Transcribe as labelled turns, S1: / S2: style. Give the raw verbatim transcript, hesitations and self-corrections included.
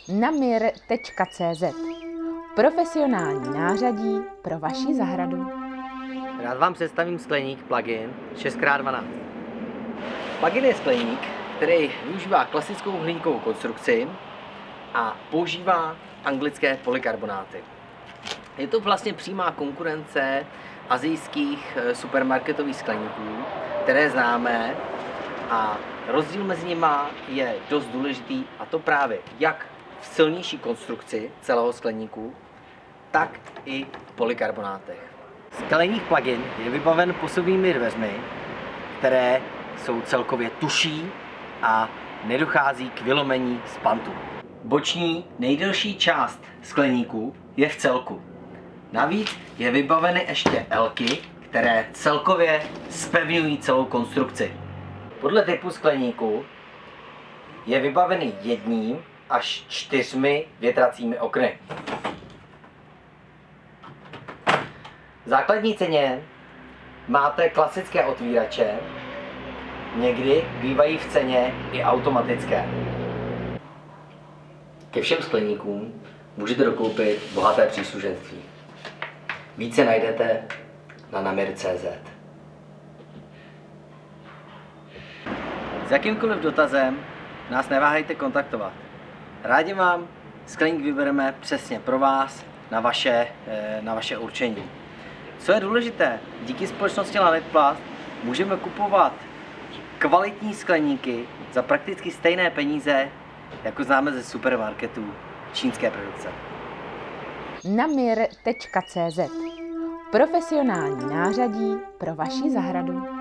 S1: Namir tečka cé zet. Profesionální nářadí pro vaši zahradu.
S2: Rád vám představím skleník plug-in šest krát dvanáct. Plug-in je skleník, který využívá klasickou hliníkovou konstrukci a používá anglické polykarbonáty. Je to vlastně přímá konkurence asijských supermarketových skleníků, které známe, a rozdíl mezi nimi je dost důležitý, a to právě jak v silnější konstrukci celého skleníku, tak i v polykarbonátech. Skleník plug-in je vybaven posuvnými dveřmi, které jsou celkově tuší a nedochází k vylomení z pantu. Boční nejdelší část skleníku je v celku. Navíc je vybaveny ještě elky, které celkově zpevňují celou konstrukci. Podle typu skleníku je vybavený jedním až čtyřmi větracími okny. V základní ceně máte klasické otvírače, někdy bývají v ceně i automatické. Ke všem skleníkům můžete dokoupit bohaté příslušenství. Více najdete na namir tečka cé zet. S jakýmkoliv dotazem nás neváhejte kontaktovat. Rádi vám skleník vybereme přesně pro vás na vaše, na vaše určení. Co je důležité, díky společnosti Lanitplast můžeme kupovat kvalitní skleníky za prakticky stejné peníze, jako známe ze supermarketů čínské produkce.
S1: Namir tečka cé zet. Profesionální nářadí pro vaši zahradu.